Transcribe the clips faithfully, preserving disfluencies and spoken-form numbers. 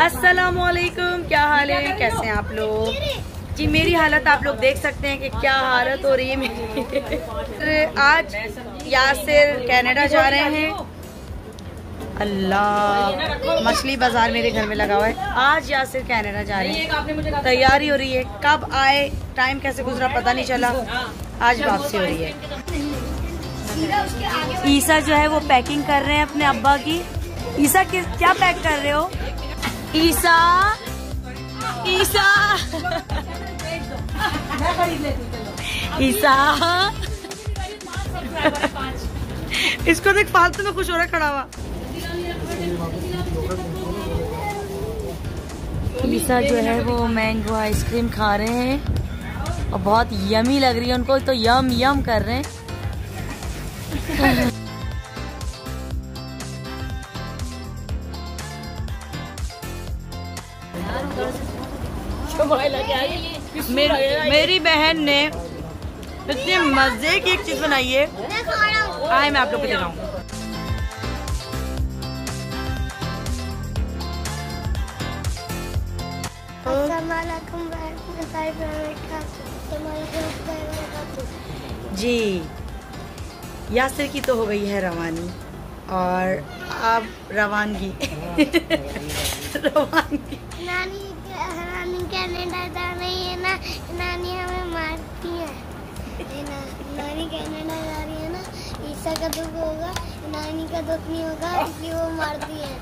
अस्सलामुअलैकुम, क्या हाल है, कैसे हैं आप लोग जी। मेरी हालत आप लोग देख सकते हैं कि क्या हालत हो रही है मेरी। आज यासिर कनाडा जा रहे हैं। अल्लाह, मछली बाजार मेरे घर में लगा हुआ है। आज यासिर कनाडा जा रहे हैं, तैयारी हो रही है। कब आए, टाइम कैसे गुजरा पता नहीं चला। आज वापसी हो रही है। ईसा जो है वो पैकिंग कर रहे हैं अपने अब्बा की। ईसा किस क्या पैक कर रहे हो? ईसा ईसा ईसा इसको देख, फालतू में खुश हो रहा खड़ा हुआ। ईसा जो है वो मैंगो आइसक्रीम खा रहे हैं और बहुत यमी लग रही है उनको, तो यम यम कर रहे हैं। मेरी, मेरी बहन ने इतने मजे की एक चीज बनाई है, आए मैं आप लोग को दिखाऊं। जी, यासिर की तो हो गई है रवानी और अब रवानगी रवानगी नानी नानी कनाडा जा रही है ना, नानी हमें मारती है ना, नानी कनाडा जा रही है ना, ईसा का दुख होगा, नानी का दुख नहीं होगा, इसलिए वो मारती है।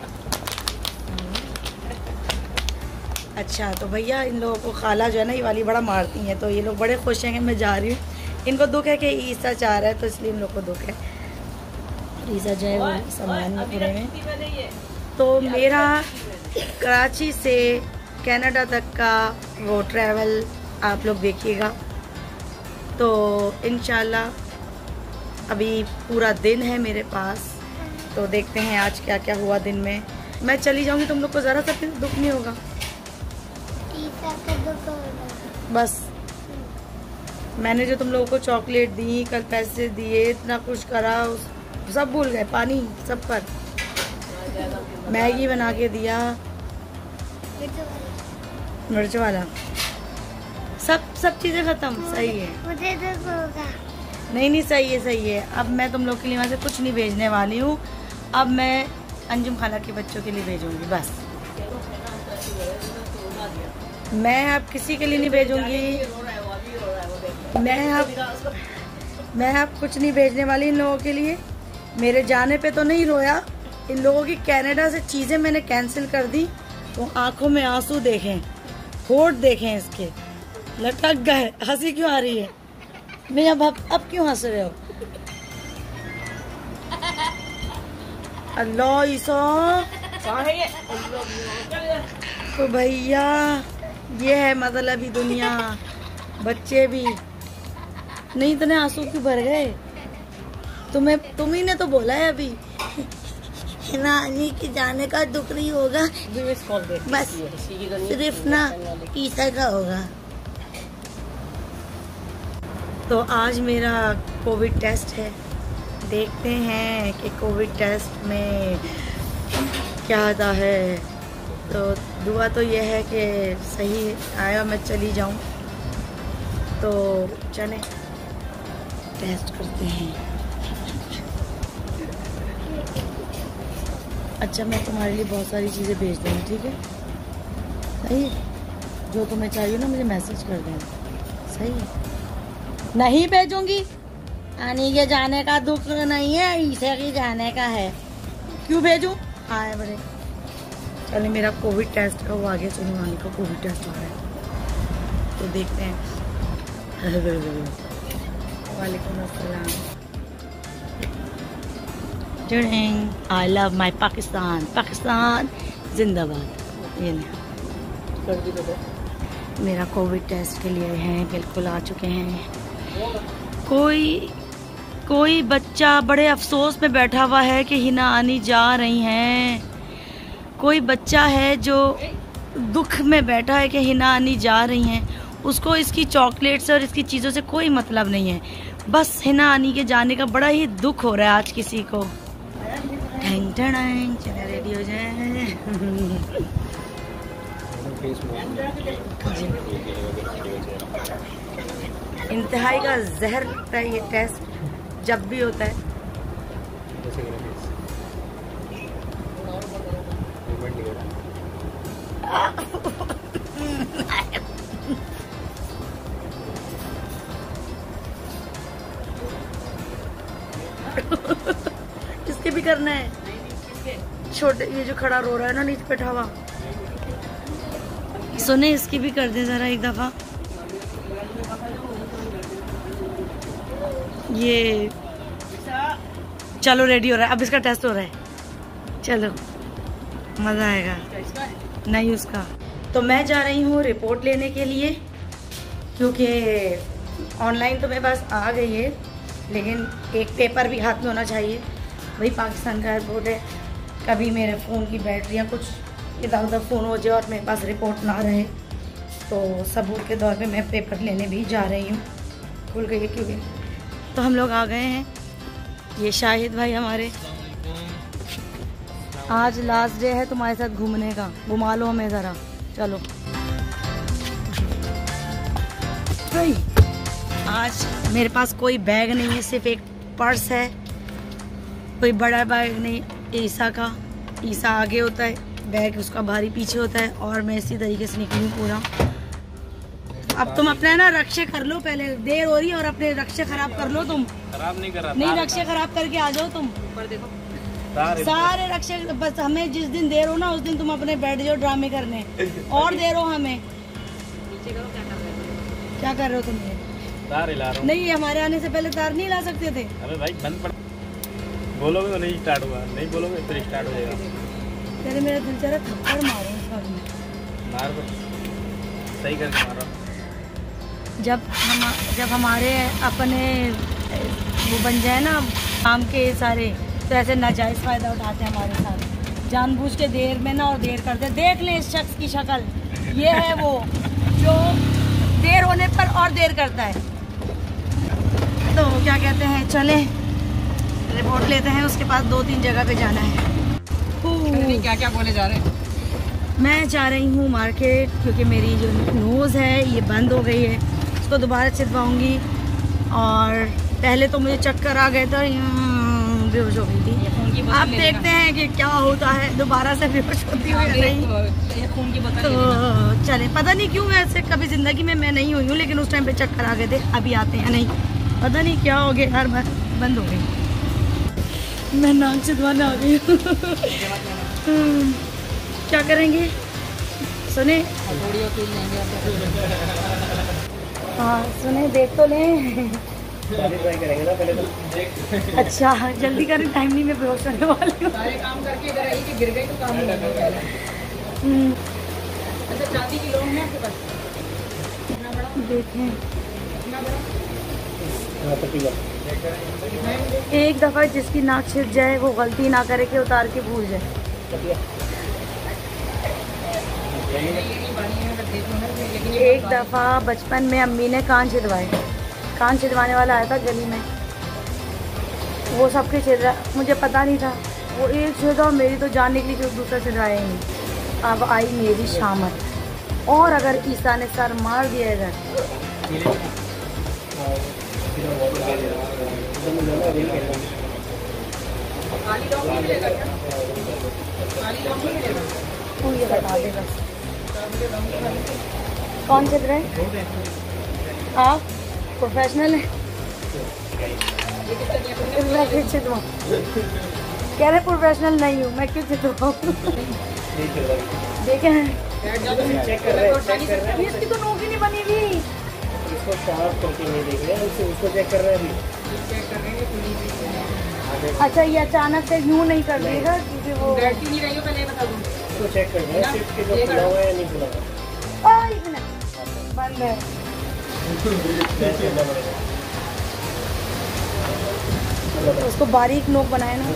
अच्छा, तो भैया इन लोगों को खाला जो है ना ये वाली बड़ा मारती हैं, तो ये लोग बड़े खुश हैं कि मैं जा रही हूँ। इनको दुख है कि ईसा चाह रहा है, तो इसलिए इन लोग को दुख है। ईसा जो है वो सामान में पूरे में। तो मेरा कराची से कनाडा तक का वो ट्रैवल आप लोग देखिएगा। तो इंशाल्लाह अभी पूरा दिन है मेरे पास, तो देखते हैं आज क्या क्या हुआ दिन में। मैं चली जाऊंगी, तुम लोग को ज़रा सा फिर दुख नहीं होगा। बस मैंने जो तुम लोगों को चॉकलेट दी, कल पैसे दिए, इतना कुछ करा, सब भूल गए। पानी सब पर, मैगी बना के दिया, मिर्च वाला, सब सब चीजें खत्म। सही है, मुझे दुख होगा। नहीं नहीं सही है, सही है। अब मैं तुम लोग के लिए वहाँ से कुछ नहीं भेजने वाली हूँ। अब मैं अंजुम खाला के बच्चों के लिए भेजूंगी बस। मैं अब किसी के लिए नहीं भेजूंगी। मैं अब मैं अब कुछ नहीं भेजने वाली इन लोगों के लिए। मेरे जाने पे तो नहीं रोया। इन लोगों की कनाडा से चीज़ें मैंने कैंसिल कर दी, तो आंखों में आंसू देखें, होठ देखें इसके, लटक गए। हंसी क्यों आ रही है? मैं अब अब, अब क्यों हंस रहे हो? अल्लाह ईसा, तो भैया ये है मतलबी दुनिया। बच्चे भी नहीं, इतने आंसू क्यों भर गए? तुम्हें तुम ही ने तो बोला है अभी नानी के जाने का दुख नहीं होगा, बस सिर्फ ना ईसा का होगा। तो आज मेरा कोविड टेस्ट है। देखते हैं कि कोविड टेस्ट में क्या आता है। तो दुआ तो यह है कि सही आया, मैं चली जाऊं। तो चलें टेस्ट करते हैं। अच्छा, मैं तुम्हारे लिए बहुत सारी चीज़ें भेज दूँगी, ठीक है? सही है, जो तुम्हें चाहिए ना मुझे मैसेज कर देना। सही है, नहीं भेजूंगी। आनी के जाने का दुख नहीं है, ईसा के जाने का है। क्यों भेजूं? आए बड़े चलिए, मेरा कोविड टेस्ट का वो आ गया। सुनो, आने का कोविड टेस्ट आ रहा है, तो देखते हैं। वालेकुम अस्सलाम। I love my Pakistan, Pakistan जिंदाबाद। ये मेरा कोविड टेस्ट के लिए हैं, बिल्कुल आ चुके हैं। कोई कोई बच्चा बड़े अफसोस में बैठा हुआ है कि हिना आनी जा रही हैं। कोई बच्चा है जो दुख में बैठा है कि हिना आनी जा रही हैं। उसको इसकी चॉकलेट्स और इसकी चीज़ों से कोई मतलब नहीं है, बस हिना आनी के जाने का बड़ा ही दुख हो रहा है आज किसी को। चले रेडी हो जाए। इंतहाई का जहर लगता है ये टेस्ट जब भी होता है। किसके भी करना है? छोटे ये जो खड़ा रो रहा है ना नीचे बैठा हुआ, सुने इसकी भी कर दे जरा एक दफा। ये चलो रेडी हो रहा है, अब इसका टेस्ट हो रहा है। चलो मजा आएगा। नहीं उसका तो मैं जा रही हूँ रिपोर्ट लेने के लिए, क्योंकि ऑनलाइन तो मेरे पास आ गई है, लेकिन एक पेपर भी हाथ में होना चाहिए। वही पाकिस्तान का एयरपोर्ट है, कभी मेरे फ़ोन की बैटरियाँ कुछ इधर उधर फ़ोन हो जाए और मेरे पास रिपोर्ट ना रहे, तो सबूत के तौर पे मैं पेपर लेने भी जा रही हूँ। खुल गई क्योंकि तो हम लोग आ गए हैं। ये शाहिद भाई हमारे, आज लास्ट डे है तुम्हारे साथ घूमने का, घुमा लो हमें ज़रा। चलो भाई, आज मेरे पास कोई बैग नहीं है, सिर्फ एक पर्स है, कोई बड़ा बैग नहीं। ईसा का, ईसा आगे होता है, बैग उसका भारी पीछे होता है, और मैं इसी तरीके से निकलूँ पूरा। अब तुम अपना ना रक्षा कर लो, पहले देर हो रही है और अपने रक्षा खराब कर लो। तुम खराब नहीं कर रहा, नहीं रक्षा खराब करके आ जाओ तुम। ऊपर देखो सारे रक्षा, बस हमें जिस दिन देर हो ना उस दिन तुम अपने बैठ जाओ ड्रामे करने, और देर हो हमें। क्या कर रहे हो तुम? ये तार हिला रहा हूं। नहीं, हमारे आने से पहले तार नहीं ला सकते थे। अबे भाई बंद पड़, बोलोगे तो नहीं स्टार्ट होगा, नहीं बोलोगे फिर स्टार्ट हो जाएगा। तेरे मेरा दिल चाह रहा थप्पड़ मारो इस बार में। मार दो, सही करके मारो। जब हम जब हमारे अपने वो बन जाए ना काम के सारे, तो ऐसे नाजायज़ फ़ायदा उठाते हैं हमारे साथ, जानबूझ के देर में ना और देर करते। देख ले इस शख्स की शक्ल, ये है वो जो देर होने पर और देर करता है। तो क्या कहते हैं, चले रिपोर्ट लेते हैं। उसके पास दो तीन जगह पे जाना है। क्या क्या बोले जा रहे हैं? मैं जा रही हूँ मार्केट, क्योंकि मेरी जो नोज़ है ये बंद हो गई है, उसको दोबारा छिदवाऊँगी। और पहले तो मुझे चक्कर आ गए थे, बेहोश हो गई थी। अब देखते हैं कि क्या होता है, दोबारा से बेहोश होती हूँ या नहीं। खून की बोतल तो चले, पता नहीं क्यों, ऐसे कभी ज़िंदगी में मैं नहीं हुई हूँ, लेकिन उस टाइम पे चक्कर आ गए थे। अभी आते हैं नहीं, पता नहीं क्या हो गया, हर बार बंद हो गई। मैं नाक छिदवाने आ गई हूँ। क्या करेंगे? सुने हाँ सुने, देख तो लें। करेंगे ना पहले तो। अच्छा जल्दी करें, टाइम नहीं, मैं बेहोश होने वाली हूँ। सारे काम करके इधर आई कि गिर गई तो काम नहीं करना। अच्छा चांदी की लोन है आपके पास? देखें एक दफ़ा जिसकी नाक छिद जाए वो गलती ना करे कि उतार के भूल जाए। एक दफ़ा बचपन में अम्मी ने कान छिदवाए, कान छिदवाने वाला आया था गली में, वो सबके छिदरा, मुझे पता नहीं था। वो एक छिदा और मेरी तो जान निकली कि दूसरा छिदवाया ही नहीं। अब आई मेरी शामत, और अगर ईसा ने सर मार दिया इधर, तू ये बता दे बस कौन छिद रहा है? आप प्रोफेशनल है? मैं क्यों छिदवाऊँ? कह रहे प्रोफेशनल नहीं हूँ, मैं क्यों छिदवाऊँ? देखे हैं इसकी तो नोक ही नहीं बनी हुई। इसको शार्प करके नहीं देख रहे हैं, उसको चेक कर रहे हैं अभी। अच्छा ये अचानक से यूँ नहीं कर देगा क्योंकि वो बैठती नहीं रही हो, पहले बता दूँ। इसको चेक कर रहे हैं सिर्फ कि जो खुला हुआ है या नहीं खुला हुआ। ओह एक मिनट, बंद है। उसको बारीक नोक बनाए ना।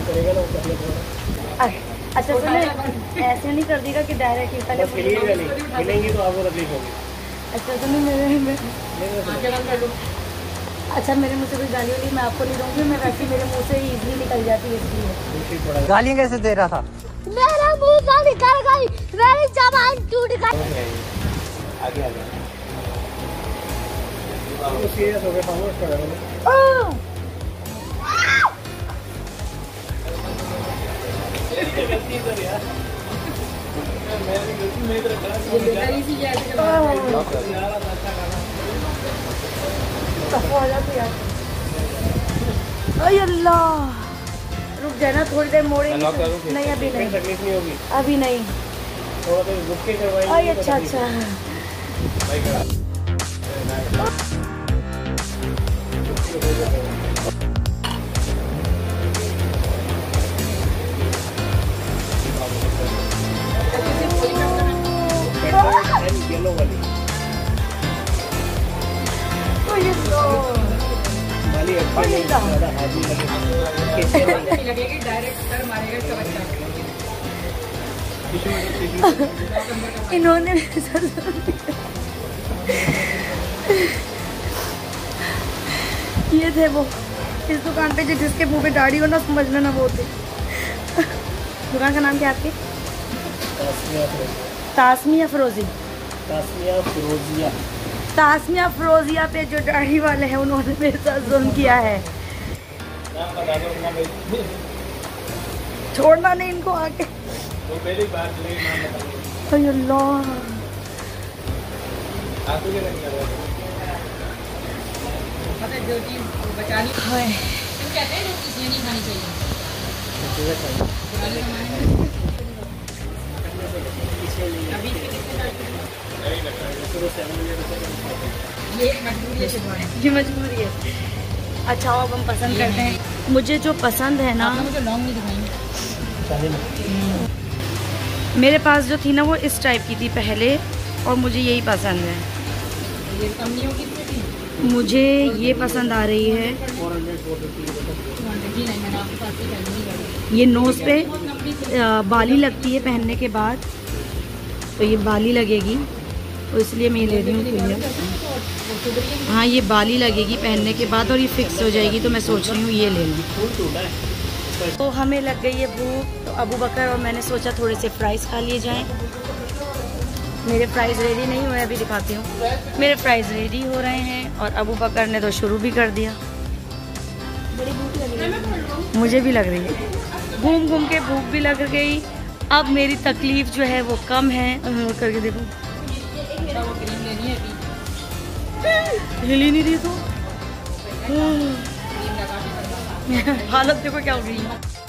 अच्छा सुने, ऐसे नहीं कर देगा कि डायरेक्ट ही पहले मिलेंगी तो आपको तकलीफ होगी। अच्छा सुनो मेरे में अच्छा मेरे मुँह से कोई गाली वाली मैं आपको नहीं दूँगी, मैं वैसे मेरे मुँह से इजली निकल जाती है इसलिए। गालियाँ कैसे दे रहा था? मेरा मुंह से निकल गई, मेरी जबान टूट गई। आगे आगे सीरियस हो गए खामोश पड़ रहे अरे अल्लाह, रुक जाना थोड़ी देर मोड़ेंगे। नहीं अभी नहीं, तकलीफ नहीं होगी, अभी नहीं। थोड़ा देर रुक के करवाएंगे। अरे अच्छा अच्छा येलो वाली वाली अच्छा नहीं, ज़्यादा हाथी लगे लगेगी डायरेक्ट सर मारेगा इसका बच्चा। इन्होंने ये थे वो इस दुकान पे जिसके मुंह पे दाढ़ी हो ना, समझ लेना वो थे। दुकान का नाम क्या है आपके? तासमिया फिरोजी। तासमिया फिरोजिया। तासमिया फिरोजिया पे जो दाढ़ी वाले हैं उन्होंने मेरे साथ जुल्म किया है। छोड़ना नहीं इनको आके। वो पहली बार ले नाम बता। अरे अल्लाह, आंसू के नहीं कर रहे मतलब जो चीज बचानी हाय तो कहते हैं लोग चीजें नहीं खानी चाहिए। पुराने जमाने में अभी इसके कितने ये एक मजबूरी है शिवानी, ये मजबूरी है। अच्छा अब हम पसंद करते हैं। मुझे जो पसंद है ना, मुझे लॉन्ग नहीं दिखाएंगे। मेरे पास जो थी ना वो इस टाइप की थी पहले, और मुझे यही पसंद है। ये कम नहीं होगी इसमें थी। मुझे ये पसंद आ रही है। जी नहीं, मैंने आपके पास ही पहले नहीं करी। ये नोज़ पे आ, बाली लगती है पहनने के बाद, तो ये बाली लगेगी, तो इसलिए मैं ये ले रही हूँ भैया। हाँ ये बाली लगेगी पहनने के बाद और ये फिक्स हो जाएगी, तो मैं सोच रही हूँ ये ले लूँ। तो हमें लग गई है भूख, तो अबू बकर और मैंने सोचा थोड़े से फ्राइज़ खा लिए जाएं। मेरे फ्राइज़ रेडी नहीं हुए, अभी दिखाती हूँ। मेरे फ्राइज़ रेडी हो रहे हैं और अबू बकर ने तो शुरू भी कर दिया। बड़ी भूख लग रही है, मुझे भी लग रही है। घूम घूम के भूख भी लग गई। अब मेरी तकलीफ़ जो है वो कम है। करके देखो, वो क्रीम लेनी है अभी। हिल ही नहीं रही तो क्रीम लगा के हालत देखो क्या हो गई।